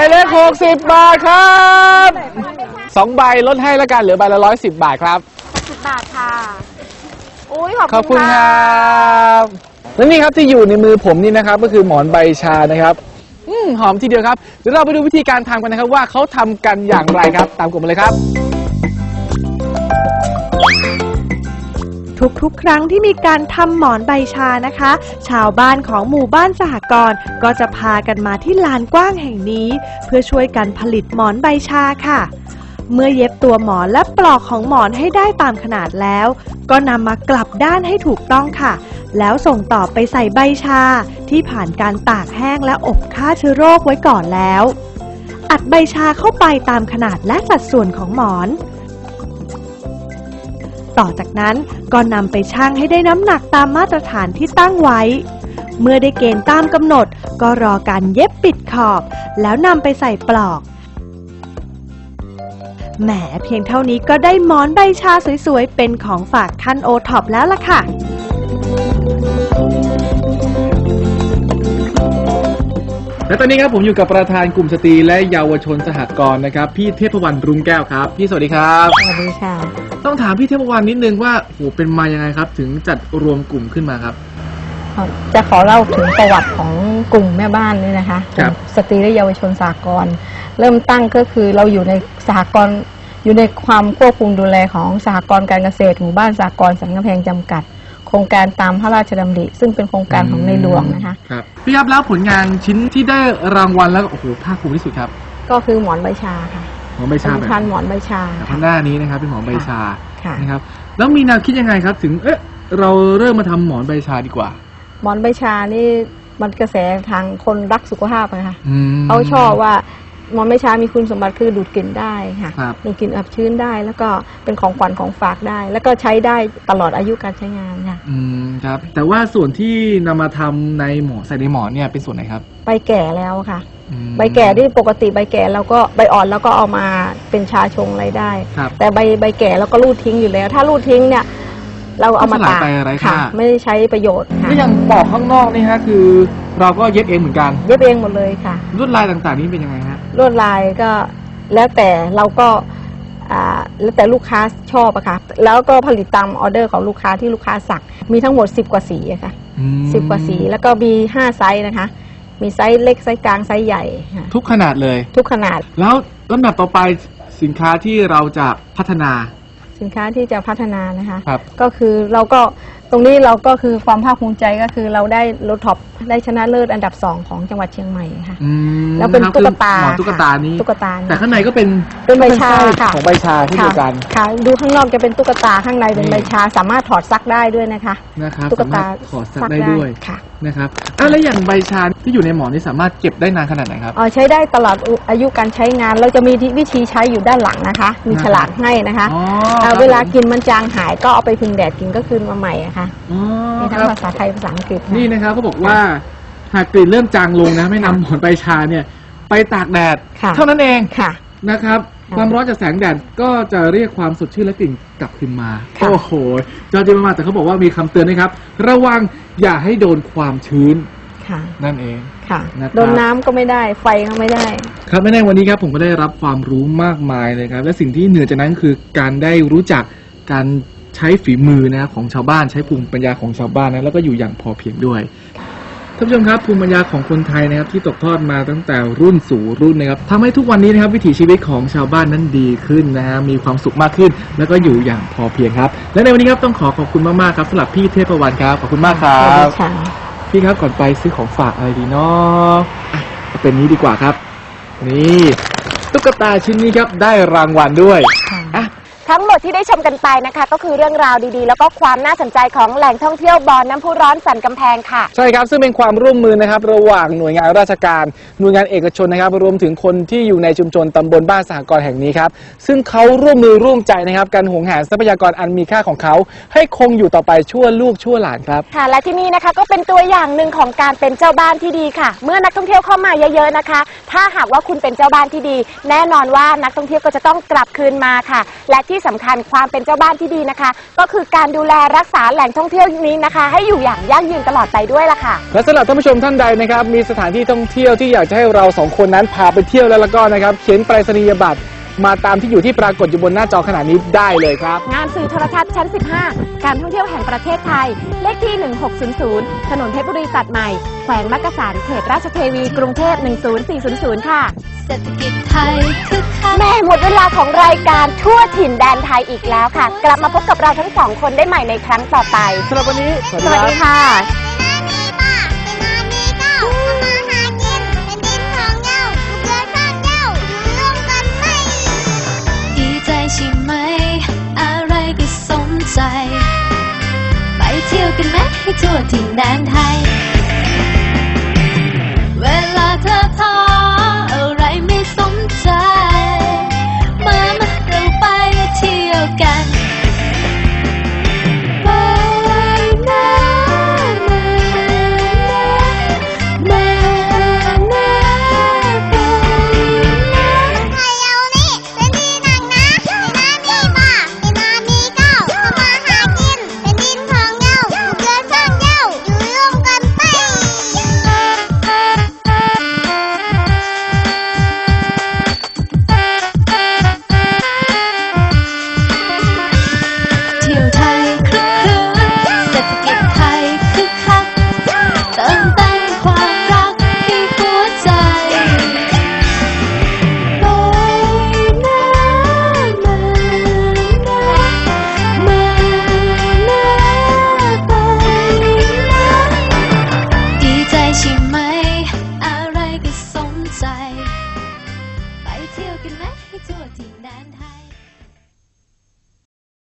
ายเลข60 บาทครับ2 ใบลดให้แล้วกันเหลือใบละ110 บาทครับ 60 บาทค่ะอุ้ยขอบคุณครับและนี่ครับที่อยู่ในมือผมนี่นะครับก็คือหมอนใบชานะครับหอมทีเดียวครับเดี๋ยวเราไปดูวิธีการทำกันนะครับว่าเขาทำกันอย่างไรครับตามผมมาเลยครับทุกๆครั้งที่มีการทำหมอนใบชานะคะชาวบ้านของหมู่บ้านสหกรณ์ก็จะพากันมาที่ลานกว้างแห่งนี้เพื่อช่วยกันผลิตหมอนใบชาค่ะเมื่อเย็บตัวหมอนและปลอกของหมอนให้ได้ตามขนาดแล้วก็นำมากลับด้านให้ถูกต้องค่ะแล้วส่งต่อไปใส่ใบชาที่ผ่านการตากแห้งและอบฆ่าเชื้อโรคไว้ก่อนแล้วอัดใบชาเข้าไปตามขนาดและสัดส่วนของหมอนต่อจากนั้นก็นำไปชั่งให้ได้น้ำหนักตามมาตรฐานที่ตั้งไว้เมื่อได้เกณฑ์ตามกำหนดก็รอการเย็บปิดขอบแล้วนำไปใส่ปลอกแหมเพียงเท่านี้ก็ได้หมอนใบชาสวยๆเป็นของฝากท่านโอท็อปแล้วล่ะค่ะและตอนนี้ครับผมอยู่กับประธานกลุ่มสตรีและเยาวชนสหกรณ์นะครับพี่เทพวรรณรุ้งแก้วครับพี่สวัสดีครับสวัสดีค่ะต้องถามพี่เทพวรรณนิดนึงว่าโหเป็นมายังไงครับถึงจัดรวมกลุ่มขึ้นมาครับจะขอเล่าถึงประวัติของกลุ่มแม่บ้านนี่นะคะสตรีและเยาวชนสหกรณ์เริ่มตั้งก็คือเราอยู่ในสหกรณ์อยู่ในความควบคุมดูแลของสหกรณ์การเกษตรหมู่บ้านสหกรณ์สันกำแพงจำกัดโครงการตามพระราชดำริซึ่งเป็นโครงการของในหลวงนะคะครับพี่ครับแล้วผลงานชิ้นที่ได้รางวัลแล้วโอ้โหภาคภูมิที่สุดครับก็คือหมอนใบชาค่ะหมอนใบชาพันหมอนใบชาข้างหน้านี้นะครับเป็นหมอนใบชานะครับแล้วมีแนวคิดยังไงครับถึงเราเริ่มมาทำหมอนใบชาดีกว่าหมอนใบชานี่มันกระแสทางคนรักสุขภาพนะคะเขาชอบว่าหมอนใบชามีคุณสมบัติคือดูดกลิ่นได้ค่ะดูดกลิ่นอับชื้นได้แล้วก็เป็นของขวัญของฝากได้แล้วก็ใช้ได้ตลอดอายุการใช้งานค่ะครับแต่ว่าส่วนที่นำมาทำในหมอนใส่ในหมอนเนี่ยเป็นส่วนไหนครับใบแก่แล้วค่ะใบแก่ที่ปกติใบแก่เราก็ใบอ่อนแล้วก็เอามาเป็นชาชงอะไรได้แต่ใบแก่เราก็รูดทิ้งอยู่แล้วถ้ารูดทิ้งเนี่ยเราเอามาตากค่ะไม่ได้ใช้ประโยชน์ค่ะที่อย่างปอกข้างนอกนี่ฮะคือเราก็เย็บเองเหมือนกันเย็บเองหมดเลยค่ะลวดลายต่างๆนี้เป็นยังไงฮะลวดลายก็แล้วแต่เราก็แล้วแต่ลูกค้าชอบอะค่ะแล้วก็ผลิตตามออเดอร์ของลูกค้าที่ลูกค้าสั่งมีทั้งหมด10 กว่าสีอะค่ะ10 กว่าสีแล้วก็มี5ไซส์นะคะมีไซส์เล็กไซส์กลางไซส์ใหญ่ทุกขนาดเลยทุกขนาดแล้วลำดับต่อไปสินค้าที่เราจะพัฒนาสินค้าที่จะพัฒนานะคะก็คือเราก็ตรงนี้เราก็คือความภาคภูมิใจก็คือเราได้รถท็อปได้ชนะเลิศอันดับ2ของจังหวัดเชียงใหม่ค่ะแล้วเป็นตุ๊กตาตุ๊กตานี้ตุ๊กตาแต่ข้างในก็เป็นใบชาค่ะของใบชาที่เดียวกันค่ะดูข้างนอกจะเป็นตุ๊กตาข้างในเป็นใบชาสามารถถอดซักได้ด้วยนะคะตุ๊กตาถอดซักได้ด้วยนะครับแล้วอย่างใบชาที่อยู่ในหมอนนี่สามารถเก็บได้นานขนาดไหนครับใช้ได้ตลอดอายุการใช้งานเราจะมีวิธีใช้อยู่ด้านหลังนะคะมีฉลากให้นะคะเวลากินมันจางหายก็เอาไปพิงแดดกินก็คืนมาใหม่อะค่ะมีทั้งภาษาไทยภาษาอังกฤษนี่นะครับเขาบอกว่าหากกลิ่นเริ่มจางลงนะไม่นำหมอนใบชาเนี่ยไปตากแดดเท่านั้นเองนะครับความร้อนจากแสงแดดก็จะเรียกความสดชื่นและกลิ่นกลับคืนมาโอ้โหจริงมากแต่เขาบอกว่ามีคำเตือนนะครับระวังอย่าให้โดนความชื้นนั่นเองค่ะโดนน้ำก็ไม่ได้ไฟก็ไม่ได้ครับในวันนี้ครับผมก็ได้รับความรู้มากมายเลยครับและสิ่งที่เหนือจากนั้นคือการได้รู้จักการใช้ฝีมือนะของชาวบ้านใช้ภูมิปัญญาของชาวบ้านนะแล้วก็อยู่อย่างพอเพียงด้วยท่านผู้ชมครับภูมิปัญญาของคนไทยนะครับที่ตกทอดมาตั้งแต่รุ่นสู่รุ่นนะครับทำให้ทุกวันนี้นะครับวิถีชีวิตของชาวบ้านนั้นดีขึ้นนะฮะมีความสุขมากขึ้นแล้วก็อยู่อย่างพอเพียงครับและในวันนี้ครับต้องขอบคุณมากๆครับสำหรับพี่เทพวรรณครับขอบคุณมากครับพี่ครับก่อนไปซื้อของฝากอะไรดีเนาะเป็นนี้ดีกว่าครับนี่ตุ๊กตาชิ้นนี้ครับได้รางวัลด้วยทั้งหมดที่ได้ชมกันไปนะคะก็คือเรื่องราวดีๆแล้วก็ความน่าสนใจของแหล่งท่องเที่ยวบ่อน้ำพุร้อนสันกำแพงค่ะใช่ครับซึ่งเป็นความร่วมมือนะครับระหว่างหน่วยงานราชการหน่วยงานเอกชนนะครับรวมถึงคนที่อยู่ในชุมชนตำบลบ้านสหกรณ์แห่งนี้ครับซึ่งเขาร่วมมือร่วมใจนะครับการหวงแหนทรัพยากรอันมีค่าของเขาให้คงอยู่ต่อไปชั่วลูกชั่วหลานครับค่ะและที่นี่นะคะก็เป็นตัวอย่างหนึ่งของการเป็นเจ้าบ้านที่ดีค่ะเมื่อนักท่องเที่ยวเข้ามาเยอะๆนะคะถ้าหากว่าคุณเป็นเจ้าบ้านที่ดีแน่นอนว่านักท่องเที่ยวก็จะต้องกลับคืนมาค่ะและที่สำคัญความเป็นเจ้าบ้านที่ดีนะคะ ก็คือการดูแลรักษาแหล่งท่องเที่ยวนี้นะคะ ให้อยู่อย่างยั่งยืนตลอดไปด้วยล่ะค่ะและสำหรับท่านผู้ชมท่านใดนะครับมีสถานที่ท่องเที่ยวที่อยากจะให้เราสองคนนั้นพาไปเที่ยวแล้วก็นะครับเขียนไปรษณียบัตรมาตามที่อยู่ที่ปรากฏอยู่บนหน้าจอขณะนี้ได้เลยครับงานสื่อโทรทัศน์ชั้น 15 การท่องเที่ยวแห่งประเทศไทยเลขที่ 1600 ถนนเพชรบุรีตัดใหม่แขวงมักกะสันเขตราชเทวีกรุงเทพ10400ค่ะเศรษฐกิจไทยคึกคักแม่หมดเวลาของรายการทั่วถิ่นแดนไทยอีกแล้วค่ะกลับมาพบกับเราทั้งสองคนได้ใหม่ในครั้งต่อไปสำหรับวันนี้สวัสดีค่ะใช่ไหมอะไรก็สมใจไปเที่ยวกันไหมให้ทั่วถิ่นแดนไทย